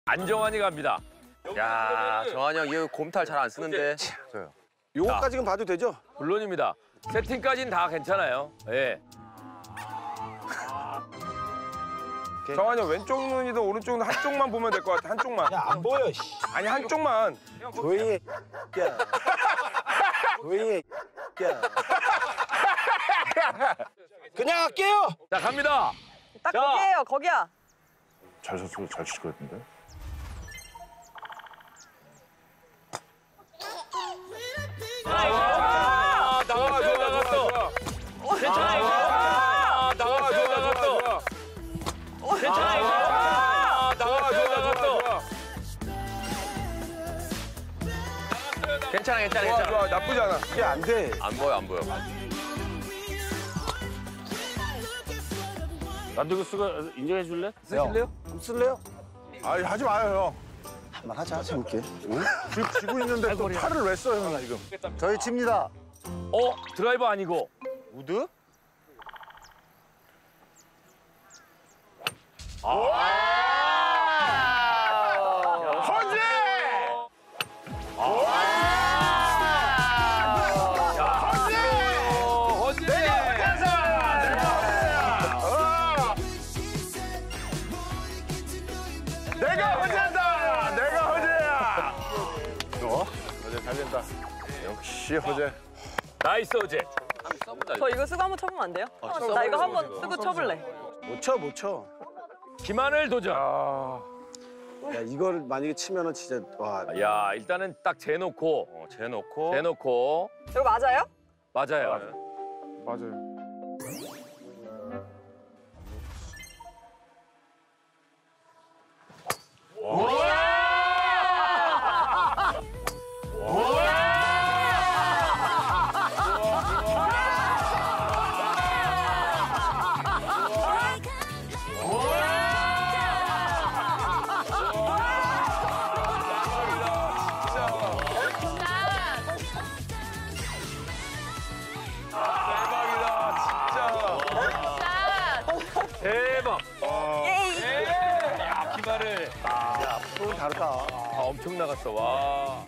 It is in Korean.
안정환이 갑니다. 야, 정한이 형 이거 곰탈 잘 안 쓰는데. 요거까지는 봐도 되죠? 물론입니다. 세팅까지는 다 괜찮아요. 예. 정한이 형 왼쪽 눈이든 오른쪽 눈 한쪽만 보면 될 것 같아. 한쪽만. 야, 안 보여, 씨. 아니 한쪽만. 조용히 해, 야. 조용히 해, 야. 그냥 할게요! 자, 갑니다. 딱 자. 거기에요, 거기야. 잘 쳤어, 잘 칠 것 같은데. 아, 나갔어요, 나갔어. 괜찮아요. 아, 나갔어요, 나갔어. 괜찮아요. 아, 나갔어요, 나갔어. 괜찮아, 괜찮아, 좋아, 괜찮아. 좋아. 나쁘지 않아. 이게 안 돼. 안 보여, 안 보여. 나도 이거 쓰고 인정해 줄래? 쓰실래요? 쓸래요? 아니, 하지 마요, 한번 하자, 해볼게. 응? 형. 지고 있는데 또 팔을 왜 써요, 형, 지금? 저희 집니다. 드라이버 아니고. 우드? 허지! 허지! 내가 허재다! 내가 허재야! 허재 살린다. 역시 허재. 나이스 허재. 저 이거 쓰고 한번 쳐보면 안 돼요? 나 이거 한번 쓰고 쳐볼래. 못 쳐, 못 쳐. 김하늘 도전. 야, 이걸 만약에 치면은 진짜, 와. 야, 일단은 딱 재놓고. 재놓고. 재놓고. 이거 맞아요? 맞아요. 맞아요. 대박. 예이. 야, 김하늘. 손은 다르다. 엄청 나갔어. 와.